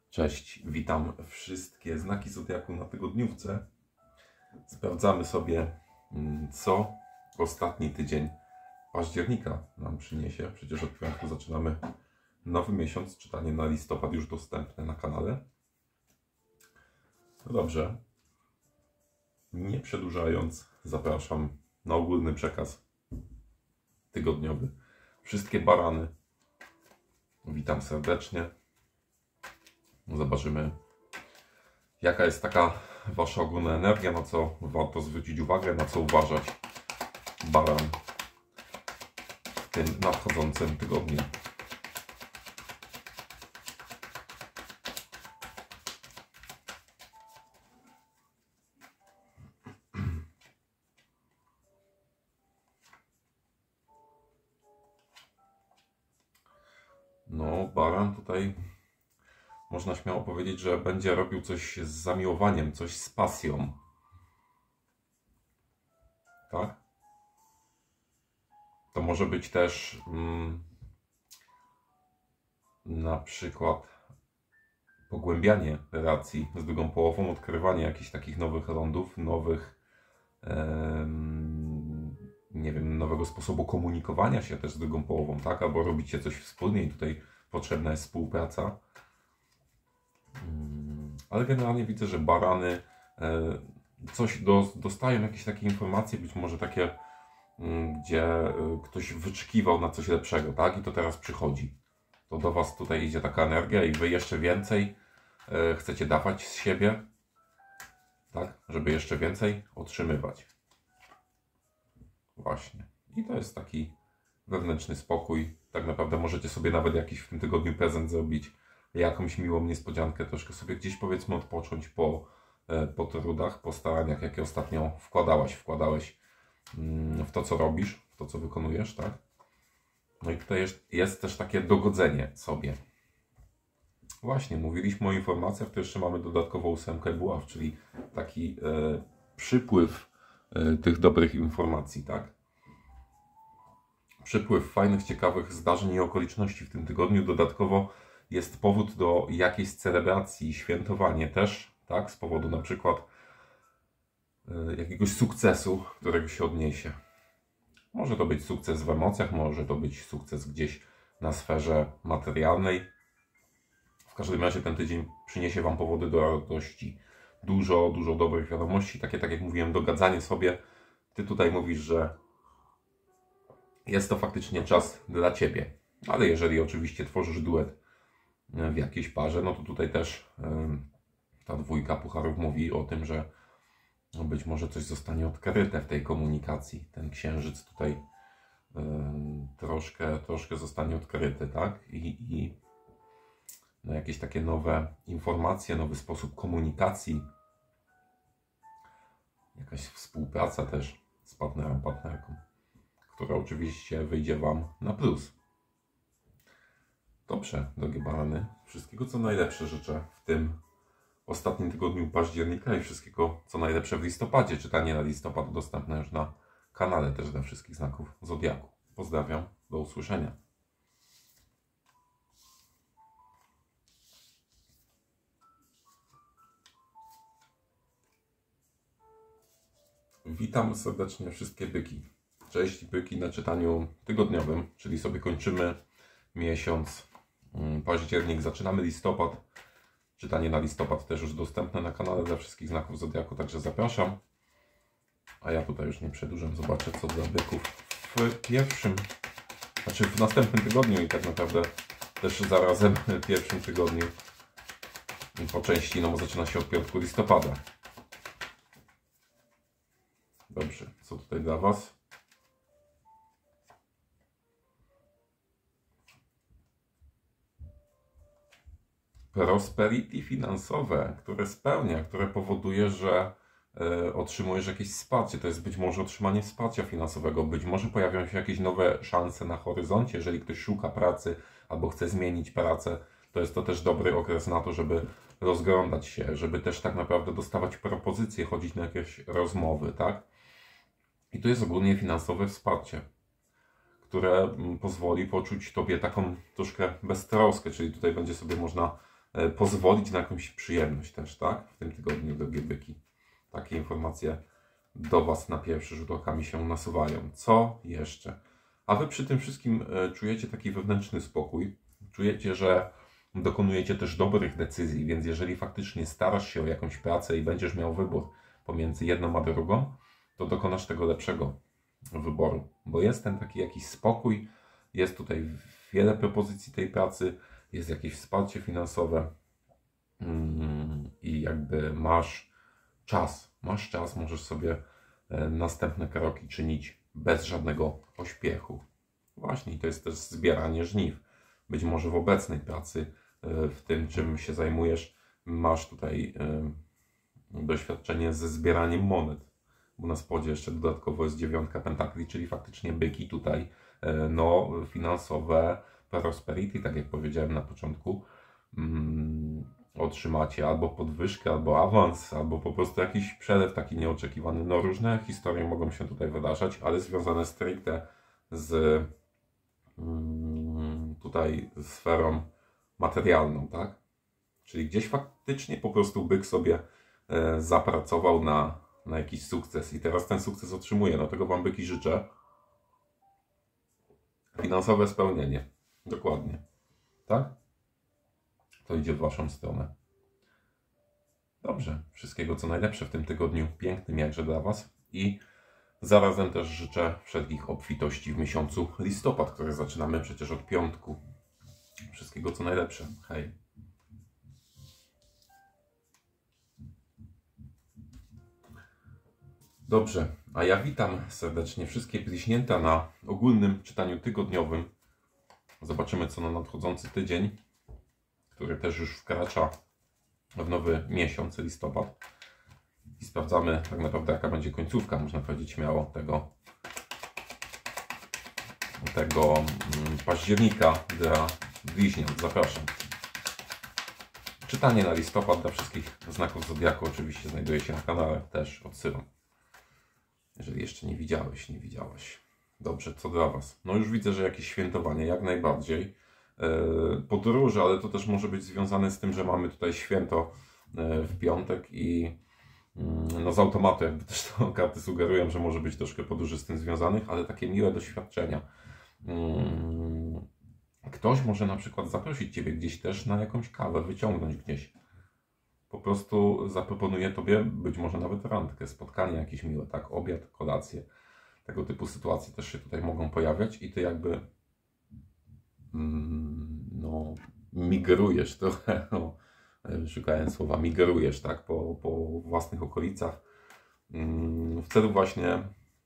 Cześć, witam wszystkie znaki zodiaku na tygodniówce. Sprawdzamy sobie, co ostatni tydzień października nam przyniesie. Przecież od piątku zaczynamy nowy miesiąc, czytanie na listopad już dostępne na kanale. No dobrze, nie przedłużając, zapraszam na ogólny przekaz tygodniowy. Wszystkie barany, witam serdecznie. Zobaczymy, jaka jest taka wasza ogólna energia, na co warto zwrócić uwagę, na co uważać baran w tym nadchodzącym tygodniu. No, baran tutaj można śmiało powiedzieć, że będzie robił coś z zamiłowaniem, coś z pasją. Tak? To może być też na przykład pogłębianie relacji z drugą połową, odkrywanie jakichś takich nowych lądów, nowych, nie wiem, nowego sposobu komunikowania się też z drugą połową, tak? Albo robicie coś wspólnie i tutaj potrzebna jest współpraca. Ale generalnie widzę, że barany coś dostają, jakieś takie informacje, być może takie, gdzie ktoś wyczekiwał na coś lepszego, tak? I to teraz przychodzi. To do was tutaj idzie taka energia i wy jeszcze więcej chcecie dawać z siebie, tak? Żeby jeszcze więcej otrzymywać. Właśnie. I to jest taki wewnętrzny spokój. Tak naprawdę możecie sobie nawet jakiś w tym tygodniu prezent zrobić, jakąś miłą niespodziankę, troszkę sobie gdzieś powiedzmy odpocząć po trudach, po staraniach, jakie ostatnio wkładałeś w to, co robisz, w to, co wykonujesz, tak? No i tutaj jest też takie dogodzenie sobie. Właśnie, mówiliśmy o informacjach, to jeszcze mamy dodatkowo 8 buław, czyli taki przypływ tych dobrych informacji, tak? Przypływ fajnych, ciekawych zdarzeń i okoliczności w tym tygodniu. Dodatkowo jest powód do jakiejś celebracji, świętowanie też, tak? Z powodu na przykład jakiegoś sukcesu, którego się odniesie. Może to być sukces w emocjach, może to być sukces gdzieś na sferze materialnej. W każdym razie ten tydzień przyniesie wam powody do radości. Dużo dobrych wiadomości. Takie, tak jak mówiłem, dogadzanie sobie. Ty tutaj mówisz, że jest to faktycznie czas dla ciebie. Ale jeżeli oczywiście tworzysz duet w jakiejś parze, no to tutaj też ta dwójka pucharów mówi o tym, że być może coś zostanie odkryte w tej komunikacji. Ten księżyc tutaj troszkę zostanie odkryty, tak? I no jakieś takie nowe informacje, nowy sposób komunikacji, jakaś współpraca też z partnerem, partnerką, która oczywiście wyjdzie wam na plus. Dobrze, drogie barany, wszystkiego co najlepsze życzę w tym ostatnim tygodniu października i wszystkiego co najlepsze w listopadzie. Czytanie na listopad dostępne już na kanale też dla wszystkich znaków zodiaku. Pozdrawiam, do usłyszenia. Witam serdecznie wszystkie byki. Cześć byki na czytaniu tygodniowym, czyli sobie kończymy miesiąc październik, zaczynamy listopad. Czytanie na listopad też już dostępne na kanale dla wszystkich znaków zodiaku, także zapraszam. A ja tutaj już nie przedłużam, zobaczę co dla byków w następnym tygodniu i tak naprawdę też zarazem w pierwszym tygodniu po części, no bo zaczyna się od piątku listopada. Dobrze, co tutaj dla was? Prosperity finansowe, które spełnia, które powoduje, że otrzymujesz jakieś wsparcie. To jest być może otrzymanie wsparcia finansowego, być może pojawią się jakieś nowe szanse na horyzoncie. Jeżeli ktoś szuka pracy albo chce zmienić pracę, to jest to też dobry okres na to, żeby rozglądać się, żeby też tak naprawdę dostawać propozycje, chodzić na jakieś rozmowy, tak? I to jest ogólnie finansowe wsparcie, które pozwoli poczuć Tobie taką troszkę beztroskę, czyli tutaj będzie sobie można pozwolić na jakąś przyjemność też, tak? W tym tygodniu, drogie byki. Takie informacje do Was na pierwszy rzut oka mi się nasuwają. Co jeszcze? A Wy przy tym wszystkim czujecie taki wewnętrzny spokój. Czujecie, że dokonujecie też dobrych decyzji, więc jeżeli faktycznie starasz się o jakąś pracę i będziesz miał wybór pomiędzy jedną a drugą, to dokonasz tego lepszego wyboru. Bo jest ten taki jakiś spokój, jest tutaj wiele propozycji tej pracy, jest jakieś wsparcie finansowe i jakby masz czas, możesz sobie następne kroki czynić bez żadnego pośpiechu. Właśnie, i to jest też zbieranie żniw. Być może w obecnej pracy, w tym czym się zajmujesz, masz tutaj doświadczenie ze zbieraniem monet. Bo na spodzie jeszcze dodatkowo jest 9 pentakli, czyli faktycznie byki tutaj, no, finansowe prosperity, tak jak powiedziałem na początku, otrzymacie albo podwyżkę, albo awans, albo po prostu jakiś przelew taki nieoczekiwany. No różne historie mogą się tutaj wydarzać, ale związane stricte z tutaj sferą materialną, tak? Czyli gdzieś faktycznie po prostu byk sobie zapracował na jakiś sukces i teraz ten sukces otrzymuje. No tego Wam byki życzę. Finansowe spełnienie. Dokładnie. Tak? To idzie w Waszą stronę. Dobrze. Wszystkiego co najlepsze w tym tygodniu. Pięknym jakże dla Was. I zarazem też życzę wszelkich obfitości w miesiącu listopad, który zaczynamy przecież od piątku. Wszystkiego co najlepsze. Hej. Dobrze, a ja witam serdecznie wszystkie bliźnięta na ogólnym czytaniu tygodniowym. Zobaczymy co na nadchodzący tydzień, który też już wkracza w nowy miesiąc, listopad. I sprawdzamy tak naprawdę jaka będzie końcówka, można powiedzieć śmiało, tego października dla bliźniąt. Zapraszam. Czytanie na listopad dla wszystkich znaków zodiaku oczywiście znajduje się na kanale, też odsyłam. Jeżeli jeszcze nie widziałeś, nie widziałaś. Dobrze, co dla Was? No już widzę, że jakieś świętowanie, jak najbardziej. Podróże, ale to też może być związane z tym, że mamy tutaj święto w piątek i no z automatu jakby też to karty sugerują, że może być troszkę podróży z tym związanych, ale takie miłe doświadczenia. Ktoś może na przykład zaprosić Ciebie gdzieś też na jakąś kawę, wyciągnąć gdzieś. Po prostu zaproponuję Tobie być może nawet randkę, spotkanie jakieś miłe, tak, obiad, kolację. Tego typu sytuacje też się tutaj mogą pojawiać i Ty jakby no, migrujesz trochę, no, szukając słowa, migrujesz, tak, po własnych okolicach w celu właśnie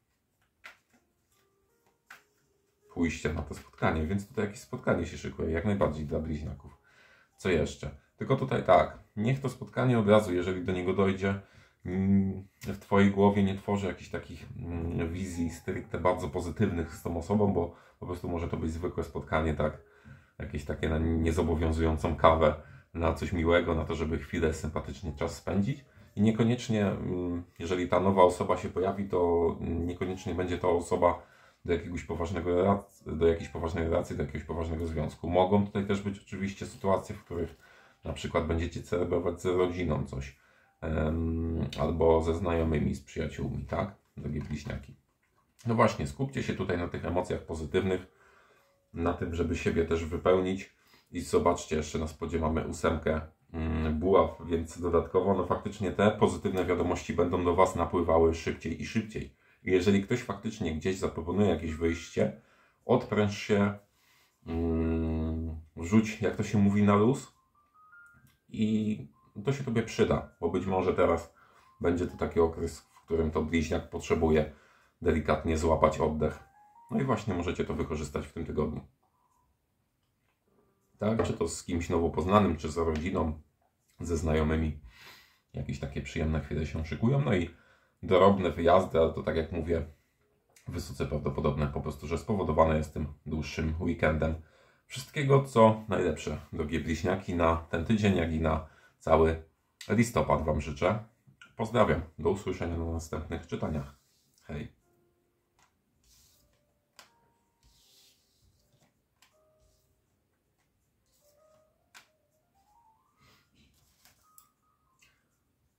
pójścia na to spotkanie, więc tutaj jakieś spotkanie się szykuje, jak najbardziej dla bliźniaków. Co jeszcze? Tylko tutaj tak, niech to spotkanie od razu, jeżeli do niego dojdzie, w Twojej głowie nie tworzy jakichś takich wizji stricte bardzo pozytywnych z tą osobą, bo po prostu może to być zwykłe spotkanie, tak, jakieś takie na niezobowiązującą kawę, na coś miłego, na to, żeby chwilę sympatycznie czas spędzić. I niekoniecznie, jeżeli ta nowa osoba się pojawi, to niekoniecznie będzie to osoba do jakiejś poważnej relacji, do jakiegoś poważnego związku. Mogą tutaj też być oczywiście sytuacje, w których na przykład będziecie celebrować z rodziną coś, albo ze znajomymi, z przyjaciółmi, tak? Drogie bliźniaki. No właśnie, skupcie się tutaj na tych emocjach pozytywnych, na tym, żeby siebie też wypełnić i zobaczcie, jeszcze na spodzie mamy 8 buław, więc dodatkowo, no faktycznie te pozytywne wiadomości będą do Was napływały szybciej i szybciej. I jeżeli ktoś faktycznie gdzieś zaproponuje jakieś wyjście, odpręż się, rzuć, jak to się mówi, na luz i to się Tobie przyda, bo być może teraz będzie to taki okres, w którym to bliźniak potrzebuje delikatnie złapać oddech. No i właśnie możecie to wykorzystać w tym tygodniu. Tak? Czy to z kimś nowo poznanym, czy z rodziną, ze znajomymi. Jakieś takie przyjemne chwile się szykują. No i drobne wyjazdy, ale to tak jak mówię, wysoce prawdopodobne po prostu, że spowodowane jest tym dłuższym weekendem. Wszystkiego co najlepsze, drogie bliźniaki, na ten tydzień, jak i na cały listopad Wam życzę. Pozdrawiam. Do usłyszenia na następnych czytaniach. Hej.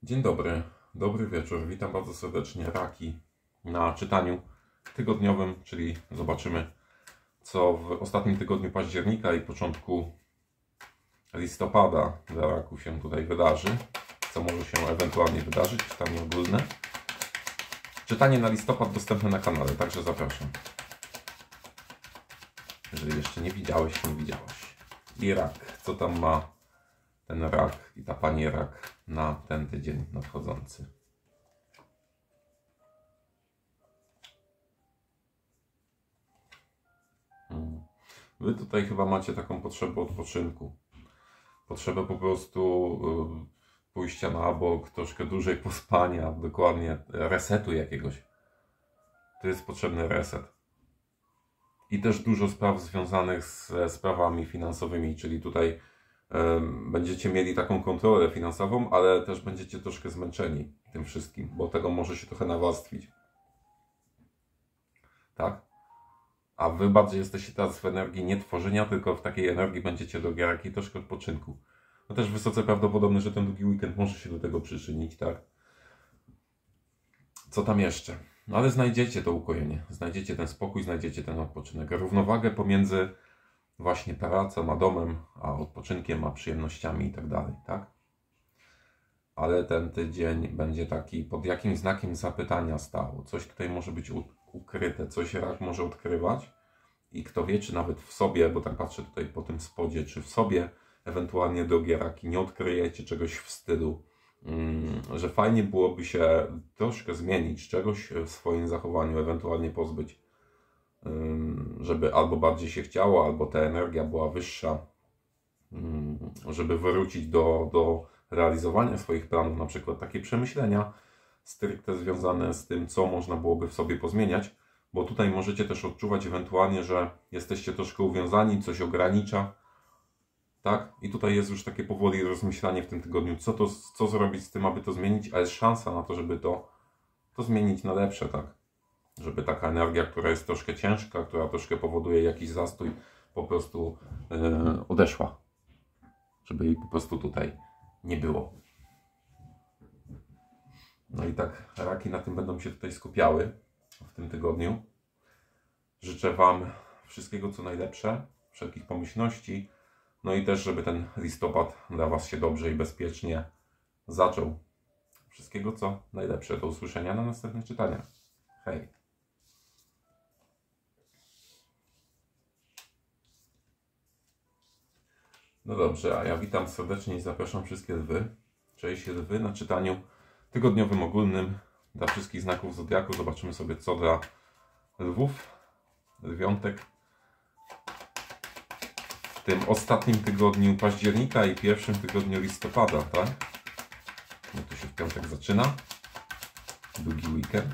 Dzień dobry, dobry wieczór. Witam bardzo serdecznie Raki na czytaniu tygodniowym, czyli zobaczymy, co w ostatnim tygodniu października i początku listopada dla Raków się tutaj wydarzy, co może się ewentualnie wydarzyć, czytanie ogólne. Czytanie na listopad dostępne na kanale, także zapraszam. Jeżeli jeszcze nie widziałeś, nie widziałaś. I rak, co tam ma ten rak i ta pani rak na ten tydzień nadchodzący. Wy tutaj chyba macie taką potrzebę odpoczynku. Potrzebę po prostu pójścia na bok, troszkę dłużej pospania, dokładnie resetu jakiegoś. To jest potrzebny reset. I też dużo spraw związanych ze sprawami finansowymi, czyli tutaj będziecie mieli taką kontrolę finansową, ale też będziecie troszkę zmęczeni tym wszystkim, bo tego może się trochę nawarstwić. Tak? A wy bardziej jesteście teraz w energii nie tworzenia, tylko w takiej energii będziecie do gierek i troszkę odpoczynku. No też wysoce prawdopodobne, że ten długi weekend może się do tego przyczynić, tak? Co tam jeszcze? No ale znajdziecie to ukojenie, znajdziecie ten spokój, znajdziecie ten odpoczynek, równowagę pomiędzy właśnie pracą, a domem, a odpoczynkiem, a przyjemnościami i tak dalej, tak? Ale ten tydzień będzie taki pod jakimś znakiem zapytania stał. Coś tutaj może być ukryte, coś rak może odkrywać i kto wie, czy nawet w sobie, bo tak patrzę tutaj po tym spodzie, czy w sobie ewentualnie drogie raki nie odkryjecie czegoś w stylu, że fajnie byłoby się troszkę zmienić, czegoś w swoim zachowaniu, ewentualnie pozbyć, żeby albo bardziej się chciało, albo ta energia była wyższa, żeby wrócić do realizowania swoich planów, na przykład takie przemyślenia stricte związane z tym, co można byłoby w sobie pozmieniać, bo tutaj możecie też odczuwać ewentualnie, że jesteście troszkę uwiązani, coś ogranicza, tak? I tutaj jest już takie powoli rozmyślanie w tym tygodniu, co zrobić z tym, aby to zmienić, a jest szansa na to, żeby to zmienić na lepsze, tak? Żeby taka energia, która jest troszkę ciężka, która troszkę powoduje jakiś zastój, po prostu odeszła. Żeby jej po prostu tutaj nie było. No i tak raki na tym będą się tutaj skupiały w tym tygodniu. Życzę Wam wszystkiego co najlepsze, wszelkich pomyślności. No i też, żeby ten listopad dla Was się dobrze i bezpiecznie zaczął. Wszystkiego co najlepsze. Do usłyszenia na następnych czytaniach. Hej! No dobrze, a ja witam serdecznie i zapraszam wszystkie lwy. Cześć lwy na czytaniu tygodniowym ogólnym dla wszystkich znaków zodiaku. Zobaczymy sobie co dla lwów, lwiątek w tym ostatnim tygodniu października i pierwszym tygodniu listopada, tak? No to się w piątek zaczyna. Długi weekend.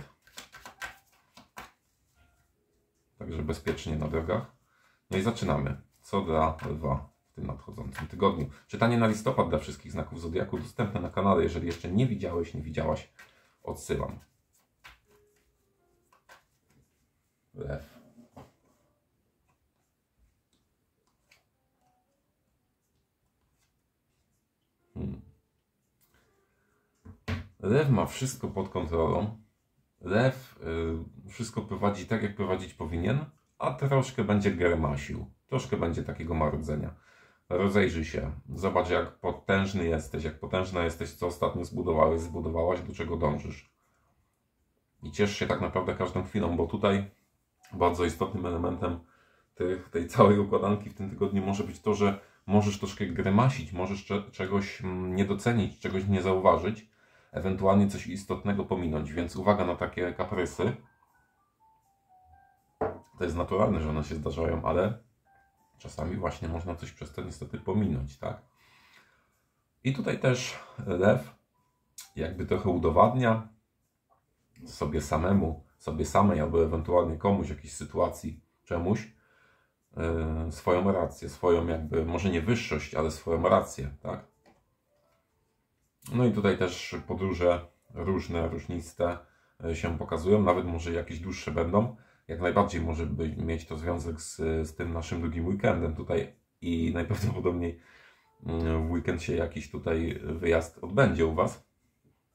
Także bezpiecznie na drogach. No i zaczynamy. Co dla lwa w tym nadchodzącym tygodniu. Czytanie na listopad dla wszystkich znaków zodiaku dostępne na kanale. Jeżeli jeszcze nie widziałeś, nie widziałaś, odsyłam. Lew. Lew ma wszystko pod kontrolą. Lew wszystko prowadzi tak, jak prowadzić powinien, a troszkę będzie germasił. Troszkę będzie takiego marudzenia. Rozejrzyj się. Zobacz, jak potężny jesteś, jak potężna jesteś, co ostatnio zbudowałeś, zbudowałaś, do czego dążysz. I ciesz się tak naprawdę każdą chwilą, bo tutaj bardzo istotnym elementem tej całej układanki w tym tygodniu może być to, że możesz troszkę grymasić, możesz czegoś nie docenić, czegoś nie zauważyć, ewentualnie coś istotnego pominąć, więc uwaga na takie kaprysy. To jest naturalne, że one się zdarzają, ale czasami właśnie można coś przez to niestety pominąć, tak? I tutaj też lew jakby trochę udowadnia sobie samemu, sobie samej, albo ewentualnie komuś, jakiejś sytuacji, czemuś, swoją rację, swoją jakby, może nie wyższość, ale swoją rację, tak? No i tutaj też podróże różne, różniste się pokazują, nawet może jakieś dłuższe będą. Jak najbardziej może mieć to związek z tym naszym długim weekendem tutaj i najprawdopodobniej w weekend się jakiś tutaj wyjazd odbędzie u Was.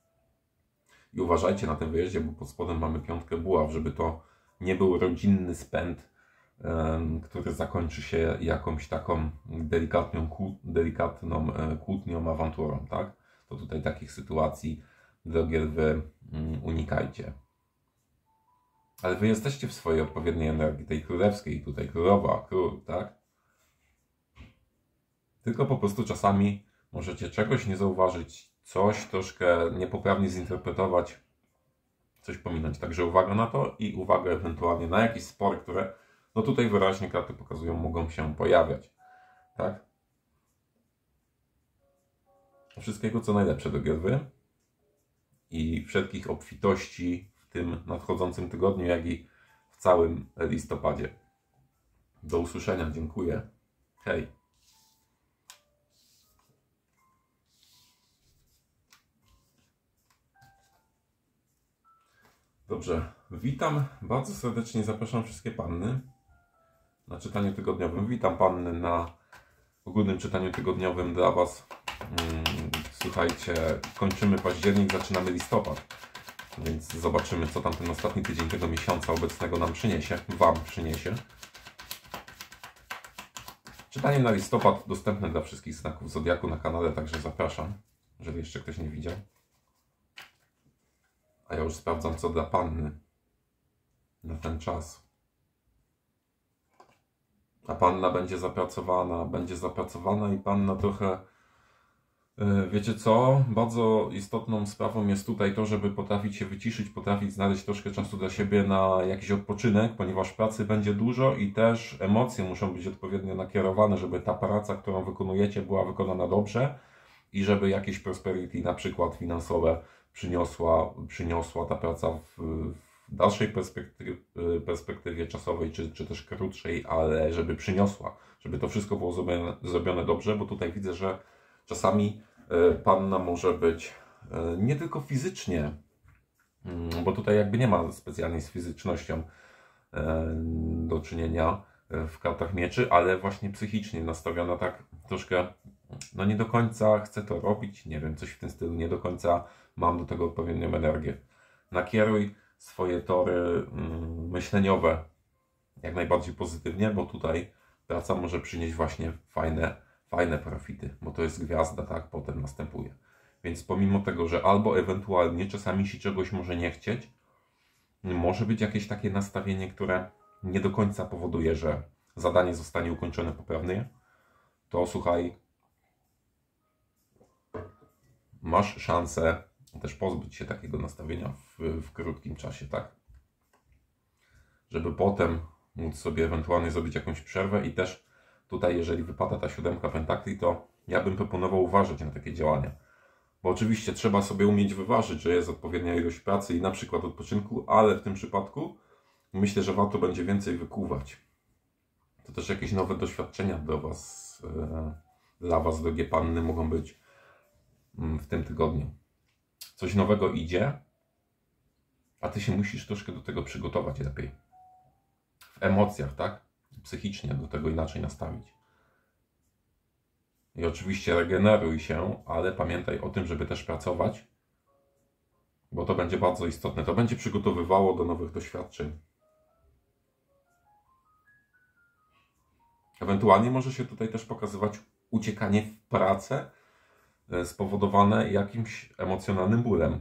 I uważajcie na tym wyjeździe, bo pod spodem mamy piątkę buław, żeby to nie był rodzinny spęd, który zakończy się jakąś taką delikatną kłótnią, awanturą, tak? To tutaj takich sytuacji, drogie lwy, unikajcie. Ale wy jesteście w swojej odpowiedniej energii, tej królewskiej, tutaj królowa, król, tak? Tylko po prostu czasami możecie czegoś nie zauważyć, coś troszkę niepoprawnie zinterpretować, coś pominąć. Także uwaga na to i uwaga ewentualnie na jakieś spory, które no tutaj wyraźnie karty pokazują, mogą się pojawiać. Tak? Wszystkiego co najlepsze do giełdy i wszelkich obfitości w tym nadchodzącym tygodniu, jak i w całym listopadzie. Do usłyszenia, dziękuję. Hej. Dobrze, witam bardzo serdecznie, zapraszam wszystkie panny na czytaniu tygodniowym. Witam panny na ogólnym czytaniu tygodniowym dla Was. Słuchajcie, kończymy październik, zaczynamy listopad, więc zobaczymy, co tam ten ostatni tydzień tego miesiąca obecnego nam przyniesie, Wam przyniesie. Czytanie na listopad dostępne dla wszystkich znaków Zodiaku na kanale, także zapraszam, jeżeli jeszcze ktoś nie widział. A ja już sprawdzam, co dla panny na ten czas. A panna będzie zapracowana i panna trochę, wiecie co, bardzo istotną sprawą jest tutaj to, żeby potrafić się wyciszyć, potrafić znaleźć troszkę czasu dla siebie na jakiś odpoczynek, ponieważ pracy będzie dużo i też emocje muszą być odpowiednio nakierowane, żeby ta praca, którą wykonujecie, była wykonana dobrze i żeby jakieś prosperity, na przykład finansowe, przyniosła ta praca w dalszej perspektywie czasowej, czy też krótszej, ale żeby przyniosła, żeby to wszystko było zrobione dobrze, bo tutaj widzę, że czasami panna może być nie tylko fizycznie, bo tutaj jakby nie ma specjalnie z fizycznością do czynienia w kartach mieczy, ale właśnie psychicznie nastawiona tak troszkę, no nie do końca chcę to robić, nie wiem, coś w tym stylu, nie do końca mam do tego odpowiednią energię. Nakieruj swoje tory myśleniowe jak najbardziej pozytywnie, bo tutaj praca może przynieść właśnie fajne profity, bo to jest gwiazda, tak, potem następuje. Więc pomimo tego, że albo ewentualnie czasami się czegoś może nie chcieć, może być jakieś takie nastawienie, które nie do końca powoduje, że zadanie zostanie ukończone poprawnie, to słuchaj, masz szansę też pozbyć się takiego nastawienia w krótkim czasie, tak? Żeby potem móc sobie ewentualnie zrobić jakąś przerwę i też tutaj, jeżeli wypada ta 7 pentakli, to ja bym proponował uważać na takie działania. Bo oczywiście trzeba sobie umieć wyważyć, że jest odpowiednia ilość pracy i na przykład odpoczynku, ale w tym przypadku myślę, że warto będzie więcej wykuwać. To też jakieś nowe doświadczenia dla Was, drogie panny, mogą być w tym tygodniu. Coś nowego idzie, a Ty się musisz troszkę do tego przygotować lepiej. W emocjach, tak? Psychicznie do tego inaczej nastawić. I oczywiście regeneruj się, ale pamiętaj o tym, żeby też pracować, bo to będzie bardzo istotne. To będzie przygotowywało do nowych doświadczeń. Ewentualnie może się tutaj też pokazywać uciekanie w pracę spowodowane jakimś emocjonalnym bólem.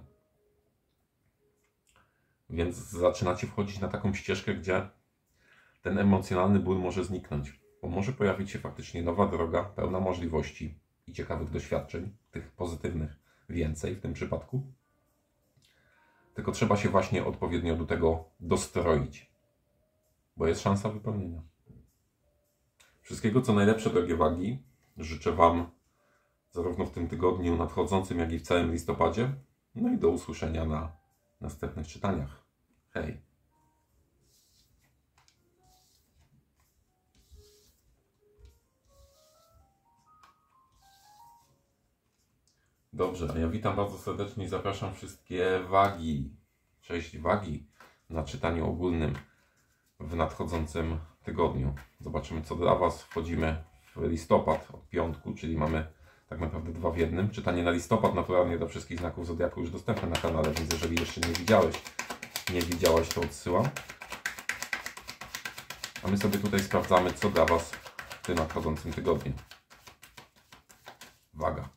Więc zaczynacie wchodzić na taką ścieżkę, gdzie ten emocjonalny ból może zniknąć. Bo może pojawić się faktycznie nowa droga, pełna możliwości i ciekawych doświadczeń, tych pozytywnych więcej w tym przypadku. Tylko trzeba się właśnie odpowiednio do tego dostroić, bo jest szansa wypełnienia. Wszystkiego co najlepsze, drogie wagi. Życzę Wam zarówno w tym tygodniu nadchodzącym, jak i w całym listopadzie. No i do usłyszenia na następnych czytaniach. Hej! Dobrze, a ja witam bardzo serdecznie i zapraszam wszystkie wagi. Cześć wagi na czytaniu ogólnym w nadchodzącym tygodniu. Zobaczymy co dla Was. Wchodzimy w listopad od piątku, czyli mamy tak naprawdę 2 w 1. Czytanie na listopad naturalnie dla wszystkich znaków zodiaku już dostępne na kanale, więc jeżeli jeszcze nie widziałeś, nie widziałaś, to odsyłam. A my sobie tutaj sprawdzamy, co dla Was w tym nadchodzącym tygodniu. Waga.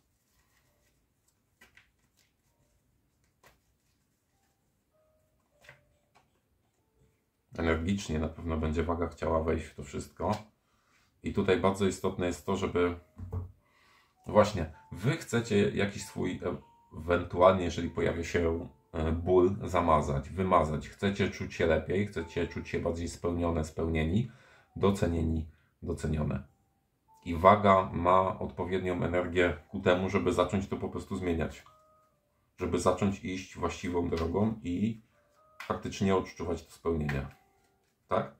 Energicznie na pewno będzie waga chciała wejść w to wszystko. I tutaj bardzo istotne jest to, żeby właśnie Wy chcecie jakiś swój, ewentualnie jeżeli pojawia się ból, zamazać, wymazać. Chcecie czuć się lepiej, chcecie czuć się bardziej spełnione, spełnieni, docenieni, docenione. I waga ma odpowiednią energię ku temu, żeby zacząć to po prostu zmieniać. Żeby zacząć iść właściwą drogą i faktycznie odczuwać to spełnienie. Tak?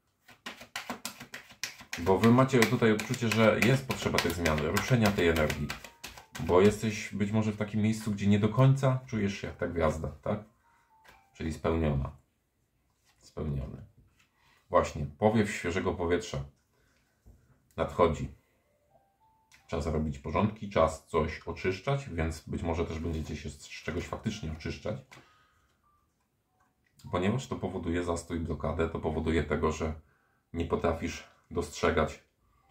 Bo Wy macie tutaj odczucie, że jest potrzeba tej zmiany, ruszenia tej energii. Bo jesteś być może w takim miejscu, gdzie nie do końca czujesz się jak ta gwiazda, tak? Czyli spełniona. Spełniony. Właśnie, powiew świeżego powietrza nadchodzi. Czas robić porządki, czas coś oczyszczać, więc być może też będziecie się z czegoś faktycznie oczyszczać. Ponieważ to powoduje zastój, blokadę, to powoduje tego, że nie potrafisz dostrzegać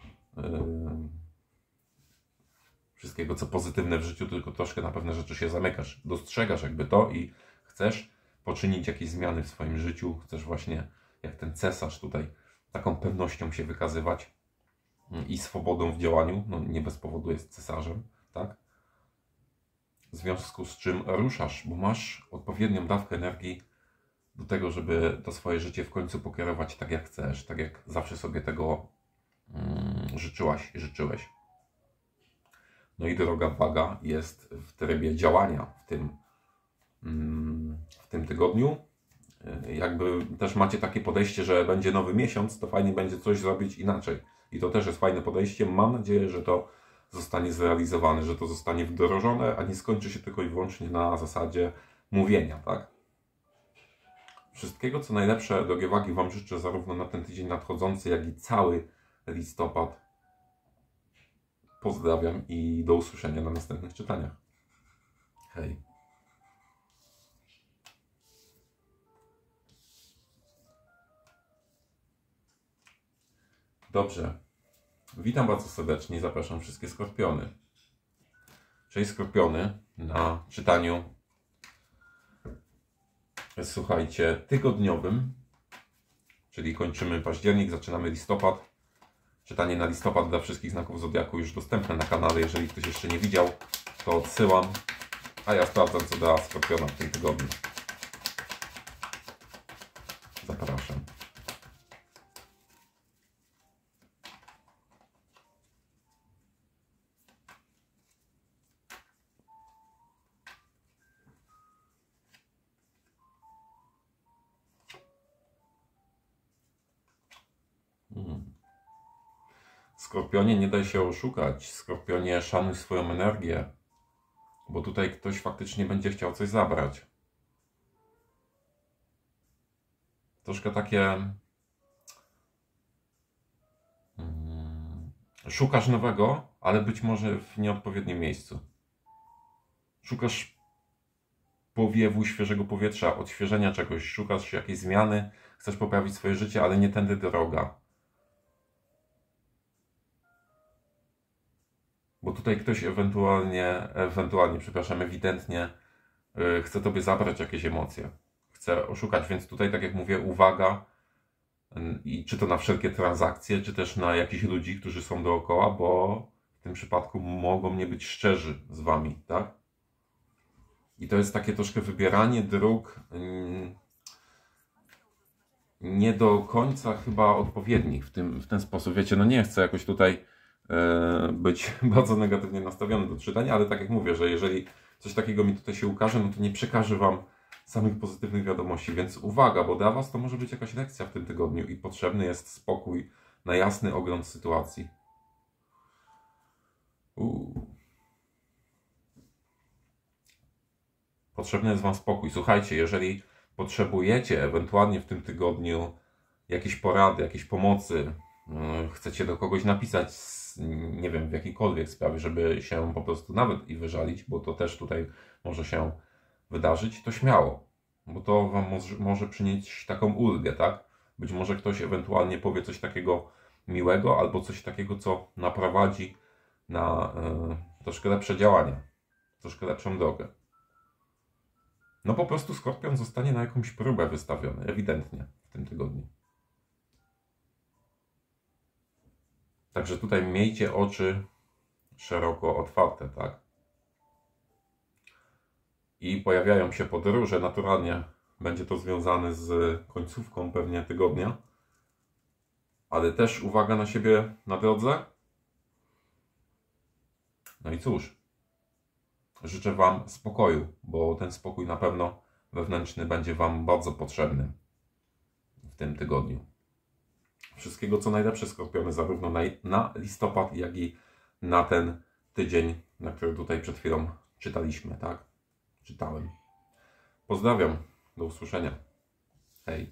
wszystkiego, co pozytywne w życiu, tylko troszkę na pewne rzeczy się zamykasz. Dostrzegasz jakby to i chcesz poczynić jakieś zmiany w swoim życiu. Chcesz właśnie, jak ten cesarz tutaj, taką pewnością się wykazywać i swobodą w działaniu. No nie bez powodu jest cesarzem, tak? W związku z czym ruszasz, bo masz odpowiednią dawkę energii do tego, żeby to swoje życie w końcu pokierować tak, jak chcesz, tak jak zawsze sobie tego życzyłaś i życzyłeś. No i droga waga jest w trybie działania w tym tygodniu. Jakby też macie takie podejście, że będzie nowy miesiąc, to fajnie będzie coś zrobić inaczej. I to też jest fajne podejście. Mam nadzieję, że to zostanie zrealizowane, że to zostanie wdrożone, a nie skończy się tylko i wyłącznie na zasadzie mówienia, tak? Wszystkiego, co najlepsze, drogie wagi, Wam życzę zarówno na ten tydzień nadchodzący, jak i cały listopad. Pozdrawiam i do usłyszenia na następnych czytaniach. Hej. Dobrze. Witam bardzo serdecznie i zapraszam wszystkie skorpiony. Cześć skorpiony na czytaniu, słuchajcie, tygodniowym, czyli kończymy październik, zaczynamy listopad. Czytanie na listopad dla wszystkich znaków zodiaku już dostępne na kanale. Jeżeli ktoś jeszcze nie widział, to odsyłam. A ja sprawdzam, co dla skorpiona w tym tygodniu. Zapraszam. Skorpionie, nie daj się oszukać. Skorpionie, szanuj swoją energię, bo tutaj ktoś faktycznie będzie chciał coś zabrać. Troszkę takie... Szukasz nowego, ale być może w nieodpowiednim miejscu. Szukasz powiewu świeżego powietrza, odświeżenia czegoś, szukasz jakiejś zmiany, chcesz poprawić swoje życie, ale nie tędy droga. Bo tutaj ktoś ewidentnie chce Tobie zabrać jakieś emocje. Chce oszukać, więc tutaj, tak jak mówię, uwaga, i czy to na wszelkie transakcje, czy też na jakichś ludzi, którzy są dookoła, bo w tym przypadku mogą nie być szczerzy z Wami, tak? I to jest takie troszkę wybieranie dróg nie do końca chyba odpowiednich w ten sposób. Wiecie, no nie chcę jakoś tutaj być bardzo negatywnie nastawiony do czytania, ale tak jak mówię, że jeżeli coś takiego mi tutaj się ukaże, no to nie przekażę Wam samych pozytywnych wiadomości, więc uwaga, bo dla Was to może być jakaś lekcja w tym tygodniu i potrzebny jest spokój na jasny ogląd sytuacji. Potrzebny jest Wam spokój. Słuchajcie, jeżeli potrzebujecie ewentualnie w tym tygodniu jakieś porady, jakiejś pomocy, chcecie do kogoś napisać z nie wiem, w jakiejkolwiek sprawie, żeby się po prostu nawet i wyżalić, bo to też tutaj może się wydarzyć, to śmiało, bo to Wam może przynieść taką ulgę, tak? Być może ktoś ewentualnie powie coś takiego miłego, albo coś takiego, co naprowadzi na troszkę lepsze działania, troszkę lepszą drogę. No po prostu Skorpion zostanie na jakąś próbę wystawiony, ewidentnie w tym tygodniu. Także tutaj miejcie oczy szeroko otwarte, tak? I pojawiają się podróże, naturalnie będzie to związane z końcówką pewnie tygodnia, ale też uwaga na siebie na drodze. No i cóż, życzę Wam spokoju, bo ten spokój na pewno wewnętrzny będzie Wam bardzo potrzebny w tym tygodniu. Wszystkiego co najlepsze, Skorpiony, zarówno na listopad, jak i na ten tydzień, na który tutaj przed chwilą czytaliśmy, tak? Czytałem. Pozdrawiam. Do usłyszenia. Hej.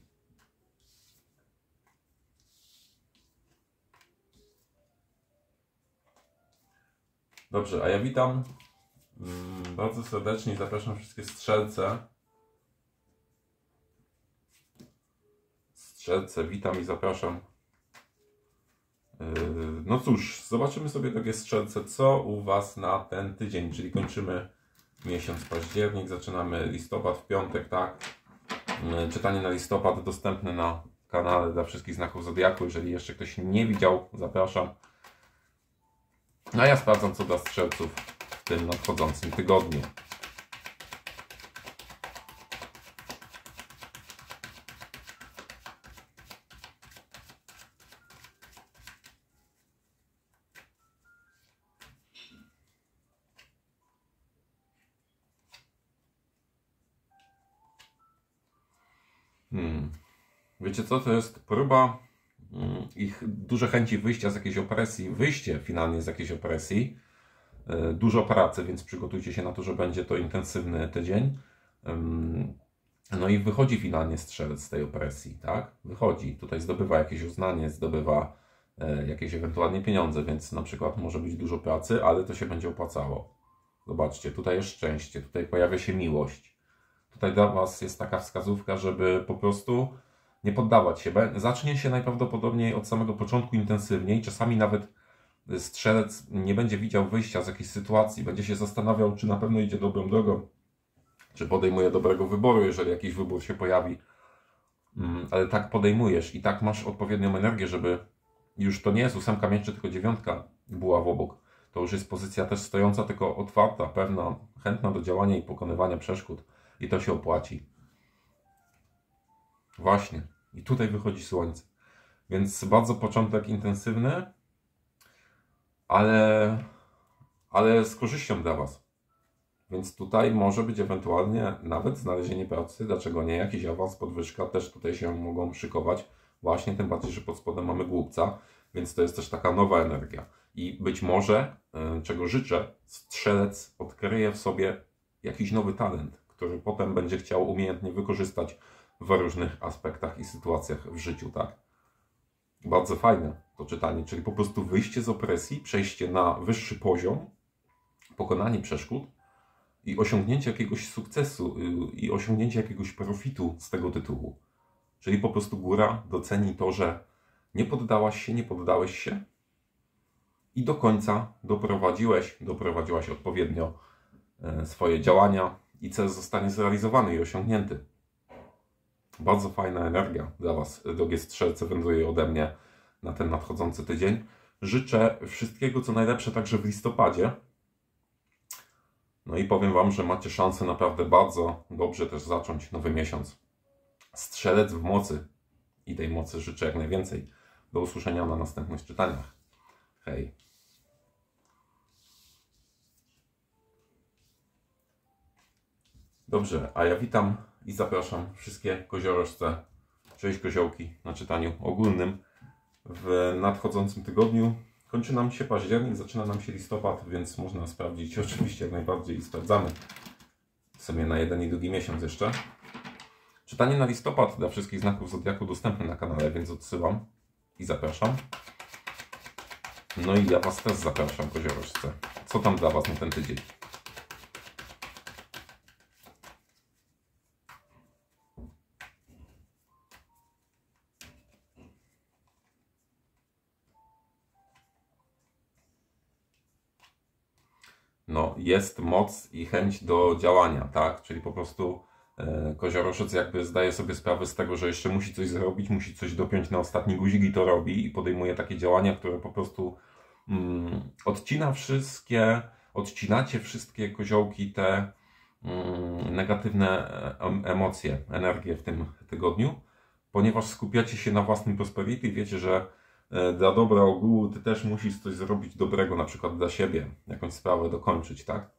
Dobrze, a ja witam bardzo serdecznie i zapraszam wszystkie strzelce. Strzelce, witam i zapraszam. No cóż, zobaczymy sobie, drogie strzelce, co u Was na ten tydzień, czyli kończymy miesiąc październik, zaczynamy listopad w piątek, tak? Czytanie na listopad dostępne na kanale dla wszystkich znaków zodiaku. Jeżeli jeszcze ktoś nie widział, zapraszam. No a ja sprawdzam, co dla strzelców w tym nadchodzącym tygodniu. Wiecie co, to jest próba ich duże chęci wyjścia z jakiejś opresji, wyjście finalnie z jakiejś opresji, dużo pracy, więc przygotujcie się na to, że będzie to intensywny tydzień. No i wychodzi finalnie strzelec z tej opresji, tak? Wychodzi, tutaj zdobywa jakieś uznanie, zdobywa jakieś ewentualnie pieniądze, więc na przykład może być dużo pracy, ale to się będzie opłacało. Zobaczcie, tutaj jest szczęście, tutaj pojawia się miłość. Tutaj dla Was jest taka wskazówka, żeby po prostu nie poddawać się. Zacznie się najprawdopodobniej od samego początku intensywniej. Czasami nawet strzelec nie będzie widział wyjścia z jakiejś sytuacji. Będzie się zastanawiał, czy na pewno idzie dobrą drogą, czy podejmuje dobrego wyboru, jeżeli jakiś wybór się pojawi. Ale tak podejmujesz i tak masz odpowiednią energię, żeby już to nie jest 8 mieczy, tylko 9 była w obok. To już jest pozycja też stojąca, tylko otwarta, pewna, chętna do działania i pokonywania przeszkód. I to się opłaci. Właśnie. I tutaj wychodzi słońce. Więc bardzo początek intensywny, ale z korzyścią dla Was. Więc tutaj może być ewentualnie nawet znalezienie pracy, dlaczego nie, jakiś awans, podwyżka też tutaj się mogą szykować. Właśnie, tym bardziej, że pod spodem mamy głupca, więc to jest też taka nowa energia. I być może, czego życzę, strzelec odkryje w sobie jakiś nowy talent, który potem będzie chciał umiejętnie wykorzystać w różnych aspektach i sytuacjach w życiu, tak? Bardzo fajne to czytanie, czyli po prostu wyjście z opresji, przejście na wyższy poziom, pokonanie przeszkód i osiągnięcie jakiegoś sukcesu i osiągnięcie jakiegoś profitu z tego tytułu. Czyli po prostu góra doceni to, że nie poddałaś się, nie poddałeś się i do końca doprowadziłaś odpowiednio swoje działania i cel zostanie zrealizowany i osiągnięty. Bardzo fajna energia dla Was, drogie strzelce, wędruje ode mnie na ten nadchodzący tydzień. Życzę wszystkiego co najlepsze także w listopadzie. No i powiem Wam, że macie szansę naprawdę bardzo dobrze też zacząć nowy miesiąc. Strzelec w mocy i tej mocy życzę jak najwięcej. Do usłyszenia na następnych czytaniach. Hej. Dobrze, a ja witam i zapraszam wszystkie koziorożce, cześć koziołki, na czytaniu ogólnym w nadchodzącym tygodniu. Kończy nam się październik, zaczyna nam się listopad, więc można sprawdzić oczywiście jak najbardziej i sprawdzamy sobie na jeden i drugi miesiąc jeszcze. Czytanie na listopad dla wszystkich znaków zodiaku dostępne na kanale, więc odsyłam i zapraszam. No i ja Was też zapraszam, koziorożce. Co tam dla Was na ten tydzień? No, jest moc i chęć do działania, tak? Czyli po prostu koziorożec jakby zdaje sobie sprawę z tego, że jeszcze musi coś zrobić, musi coś dopiąć na ostatni guzik i to robi i podejmuje takie działania, które po prostu odcinacie wszystkie koziołki, te negatywne emocje, energię w tym tygodniu, ponieważ skupiacie się na własnym prosperity i wiecie, że dla dobra ogółu Ty też musisz coś zrobić dobrego, na przykład dla siebie, jakąś sprawę dokończyć, tak?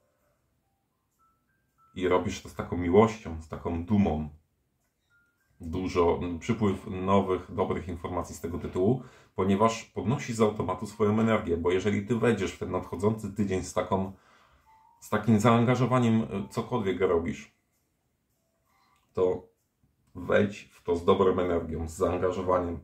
I robisz to z taką miłością, z taką dumą. Dużo, przypływ nowych, dobrych informacji z tego tytułu, ponieważ podnosi z automatu swoją energię, bo jeżeli Ty wejdziesz w ten nadchodzący tydzień z takim zaangażowaniem, cokolwiek robisz, to wejdź w to z dobrą energią, z zaangażowaniem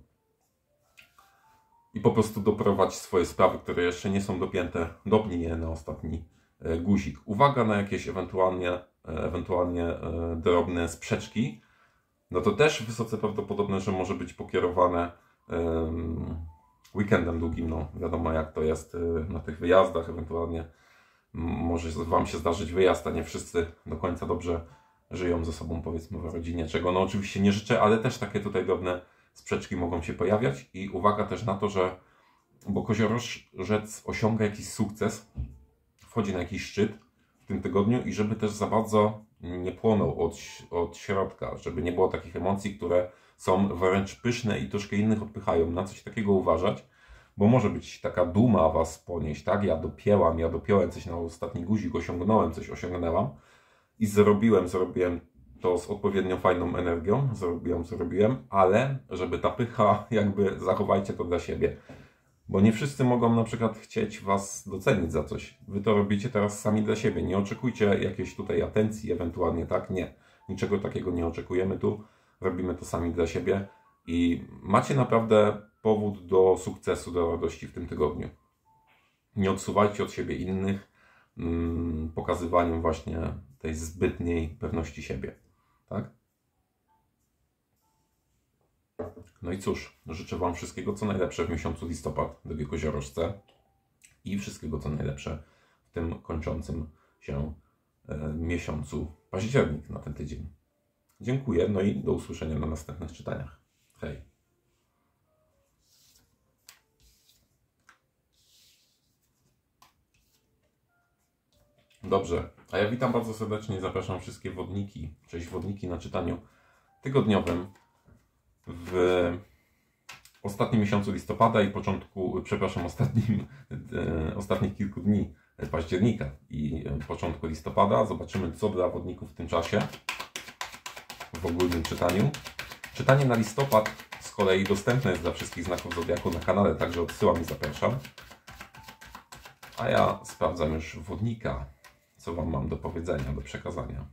i po prostu doprowadź swoje sprawy, które jeszcze nie są dopięte, dopnij je na ostatni guzik. Uwaga na jakieś ewentualnie drobne sprzeczki, no to też wysoce prawdopodobne, że może być pokierowane weekendem długim, no wiadomo jak to jest na tych wyjazdach, ewentualnie może Wam się zdarzyć wyjazd, a nie wszyscy do końca dobrze żyją ze sobą, powiedzmy, w rodzinie, czego no oczywiście nie życzę, ale też takie tutaj drobne sprzeczki mogą się pojawiać i uwaga też na to, że bo koziorożec osiąga jakiś sukces, wchodzi na jakiś szczyt w tym tygodniu i żeby też za bardzo nie płonął od środka, żeby nie było takich emocji, które są wręcz pyszne i troszkę innych odpychają. Na coś takiego uważać, bo może być taka duma Was ponieść, tak? Ja dopiąłem coś na ostatni guzik, osiągnąłem coś, osiągnęłam i zrobiłem to z odpowiednią fajną energią, zrobiłem, ale żeby ta pycha, jakby zachowajcie to dla siebie. Bo nie wszyscy mogą na przykład chcieć Was docenić za coś. Wy to robicie teraz sami dla siebie. Nie oczekujcie jakiejś tutaj atencji, ewentualnie tak. Nie. Niczego takiego nie oczekujemy tu. Robimy to sami dla siebie. I macie naprawdę powód do sukcesu, do radości w tym tygodniu. Nie odsuwajcie od siebie innych pokazywaniem właśnie tej zbytniej pewności siebie. Tak? No i cóż, życzę Wam wszystkiego co najlepsze w miesiącu listopad, drogie koziorożce, i wszystkiego co najlepsze w tym kończącym się miesiącu październik na ten tydzień. Dziękuję, no i do usłyszenia na następnych czytaniach. Hej! Dobrze, a ja witam bardzo serdecznie i zapraszam wszystkie wodniki, cześć wodniki na czytaniu tygodniowym w ostatnim miesiącu listopada i ostatnich kilku dni października i początku listopada. Zobaczymy, co dla wodników w tym czasie w ogólnym czytaniu. Czytanie na listopad z kolei dostępne jest dla wszystkich znaków zodiaku na kanale, także odsyłam i zapraszam. A ja sprawdzam już wodnika, co Wam mam do powiedzenia, do przekazania.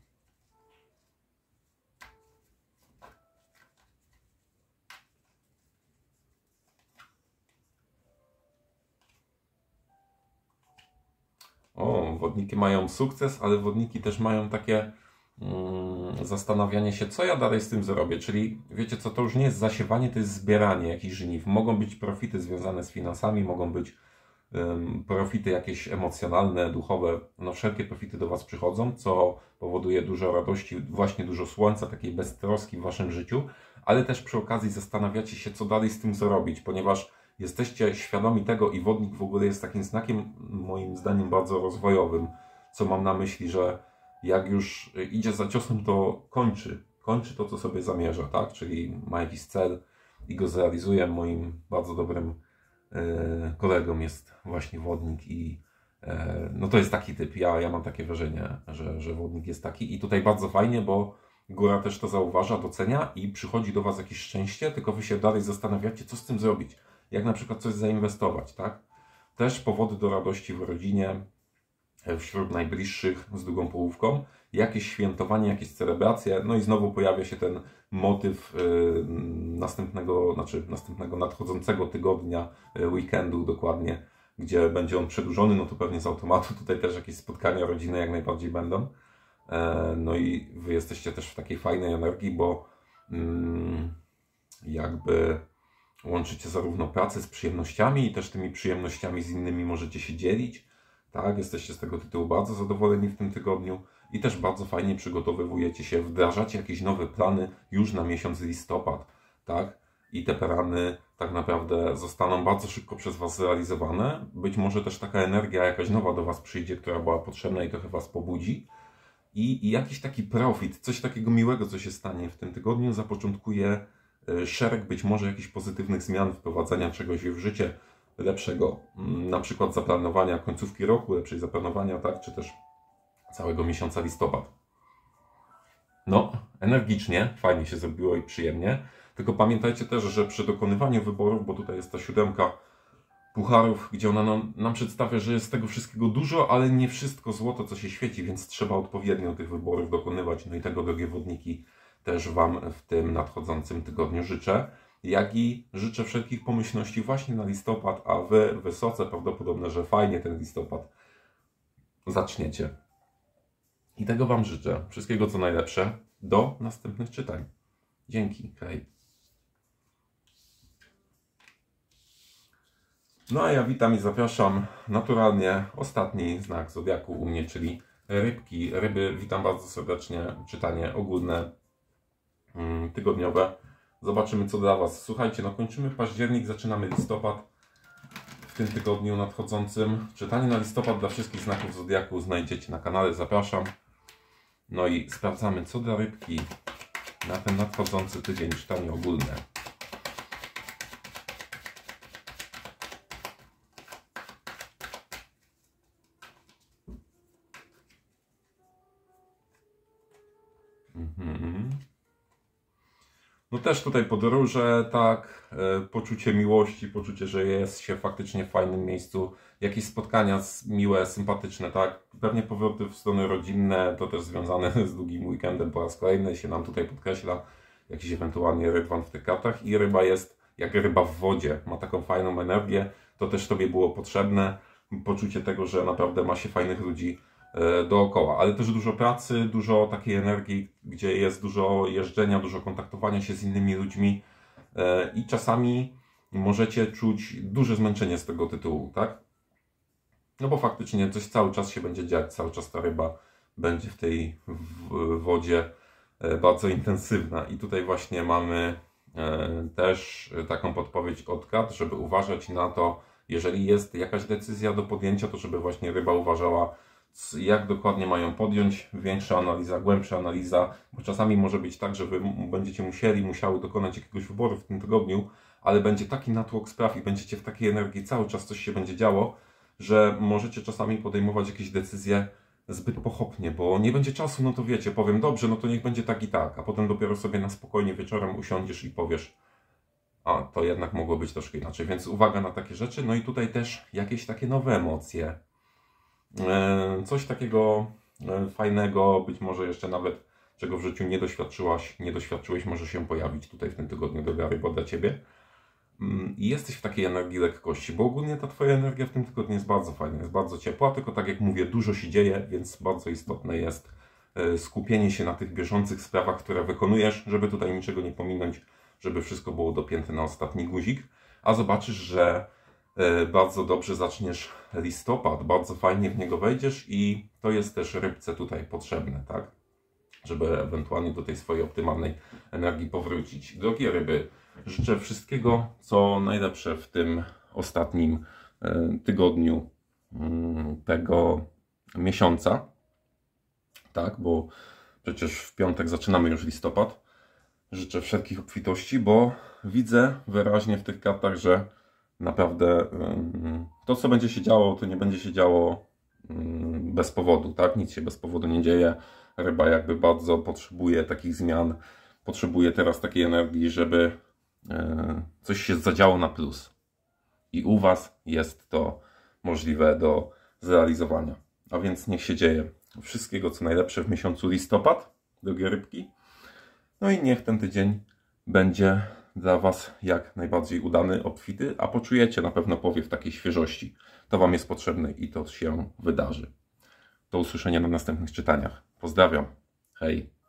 O, wodniki mają sukces, ale wodniki też mają takie zastanawianie się, co ja dalej z tym zrobię. Czyli wiecie co, to już nie jest zasiewanie, to jest zbieranie jakichś żniw. Mogą być profity związane z finansami, mogą być profity jakieś emocjonalne, duchowe. No wszelkie profity do Was przychodzą, co powoduje dużo radości, właśnie dużo słońca, takiej beztroski w Waszym życiu, ale też przy okazji zastanawiacie się, co dalej z tym zrobić, ponieważ jesteście świadomi tego i wodnik w ogóle jest takim znakiem, moim zdaniem, bardzo rozwojowym, co mam na myśli, że jak już idzie za ciosem, to kończy to, co sobie zamierza, tak? Czyli ma jakiś cel i go zrealizuje. Moim bardzo dobrym kolegą jest właśnie wodnik i no to jest taki typ. Ja mam takie wrażenie, że wodnik jest taki i tutaj bardzo fajnie, bo góra też to zauważa, docenia i przychodzi do Was jakieś szczęście, tylko Wy się dalej zastanawiacie, co z tym zrobić. Jak na przykład coś zainwestować, tak? Też powody do radości w rodzinie, wśród najbliższych z drugą połówką, jakieś świętowanie, jakieś celebracje, no i znowu pojawia się ten motyw następnego nadchodzącego tygodnia, weekendu dokładnie, gdzie będzie on przedłużony, no to pewnie z automatu tutaj też jakieś spotkania rodzinne jak najbardziej będą. No i Wy jesteście też w takiej fajnej energii, bo jakby łączycie zarówno pracę z przyjemnościami i też tymi przyjemnościami z innymi możecie się dzielić. Tak, jesteście z tego tytułu bardzo zadowoleni w tym tygodniu i też bardzo fajnie przygotowujecie się, wdrażacie jakieś nowe plany już na miesiąc listopad, tak? I te plany tak naprawdę zostaną bardzo szybko przez Was zrealizowane. Być może też taka energia jakaś nowa do Was przyjdzie, która była potrzebna i trochę Was pobudzi. I jakiś taki profit, coś takiego miłego, co się stanie w tym tygodniu, zapoczątkuje szereg być może jakichś pozytywnych zmian, wprowadzania czegoś w życie lepszego, na przykład zaplanowania końcówki roku, lepszej zaplanowania, tak, czy też całego miesiąca listopad. No, energicznie, fajnie się zrobiło i przyjemnie, tylko pamiętajcie też, że przy dokonywaniu wyborów, bo tutaj jest ta 7 pucharów, gdzie ona nam przedstawia, że jest tego wszystkiego dużo, ale nie wszystko złoto, co się świeci, więc trzeba odpowiednio tych wyborów dokonywać. No i tego, drogie wodniki, też Wam w tym nadchodzącym tygodniu życzę. Jak i życzę wszelkich pomyślności właśnie na listopad, a Wy wysoce prawdopodobne, że fajnie ten listopad zaczniecie. I tego Wam życzę. Wszystkiego co najlepsze. Do następnych czytań. Dzięki. Hej. No a ja witam i zapraszam naturalnie ostatni znak zodiaku u mnie, czyli rybki. Ryby, witam bardzo serdecznie. Czytanie ogólne, tygodniowe. Zobaczymy co dla Was. Słuchajcie, no kończymy październik, zaczynamy listopad. W tym tygodniu nadchodzącym czytanie na listopad dla wszystkich znaków zodiaku znajdziecie na kanale. Zapraszam. No i sprawdzamy co dla rybki na ten nadchodzący tydzień. Czytanie ogólne. No też tutaj podróże, tak, poczucie miłości, poczucie, że jest się faktycznie w fajnym miejscu, jakieś spotkania miłe, sympatyczne, tak, pewnie powroty w strony rodzinne, to też związane z długim weekendem po raz kolejny się nam tutaj podkreśla, jakiś ewentualnie rydwan w tych kartach i ryba jest jak ryba w wodzie, ma taką fajną energię, to też Tobie było potrzebne, poczucie tego, że naprawdę ma się fajnych ludzi dookoła, ale też dużo pracy, dużo takiej energii, gdzie jest dużo jeżdżenia, dużo kontaktowania się z innymi ludźmi i czasami możecie czuć duże zmęczenie z tego tytułu, tak? No bo faktycznie coś cały czas się będzie dziać, cały czas ta ryba będzie w tej wodzie bardzo intensywna i tutaj właśnie mamy też taką podpowiedź od kart, żeby uważać na to, jeżeli jest jakaś decyzja do podjęcia, to żeby właśnie ryba uważała, jak dokładnie mają podjąć, większa analiza, głębsza analiza, bo czasami może być tak, że Wy będziecie musiały dokonać jakiegoś wyboru w tym tygodniu, ale będzie taki natłok spraw i będziecie w takiej energii, cały czas coś się będzie działo, że możecie czasami podejmować jakieś decyzje zbyt pochopnie, bo nie będzie czasu, no to wiecie, powiem dobrze, no to niech będzie tak i tak, a potem dopiero sobie na spokojnie wieczorem usiądziesz i powiesz, a to jednak mogło być troszkę inaczej, więc uwaga na takie rzeczy, no i tutaj też jakieś takie nowe emocje, coś takiego fajnego, być może jeszcze nawet czego w życiu nie doświadczyłeś, może się pojawić tutaj w tym tygodniu, droga rybo, dla Ciebie. I jesteś w takiej energii lekkości, bo ogólnie ta Twoja energia w tym tygodniu jest bardzo fajna, jest bardzo ciepła, tylko tak jak mówię, dużo się dzieje, więc bardzo istotne jest skupienie się na tych bieżących sprawach, które wykonujesz, żeby tutaj niczego nie pominąć, żeby wszystko było dopięte na ostatni guzik, a zobaczysz, że bardzo dobrze zaczniesz listopad, bardzo fajnie w niego wejdziesz i to jest też rybce tutaj potrzebne, tak? Żeby ewentualnie do tej swojej optymalnej energii powrócić. Drogie ryby, życzę wszystkiego, co najlepsze w tym ostatnim tygodniu tego miesiąca, tak? Bo przecież w piątek zaczynamy już listopad. Życzę wszelkich obfitości, bo widzę wyraźnie w tych kartach, że naprawdę to, co będzie się działo, to nie będzie się działo bez powodu, tak? Nic się bez powodu nie dzieje. Ryba jakby bardzo potrzebuje takich zmian, potrzebuje teraz takiej energii, żeby coś się zadziało na plus. I u Was jest to możliwe do zrealizowania. A więc niech się dzieje. Wszystkiego, co najlepsze w miesiącu listopad, drogie rybki. No i niech ten tydzień będzie dla Was jak najbardziej udany, obfity, a poczujecie na pewno powiew takiej świeżości. To Wam jest potrzebne i to się wydarzy. Do usłyszenia na następnych czytaniach. Pozdrawiam. Hej.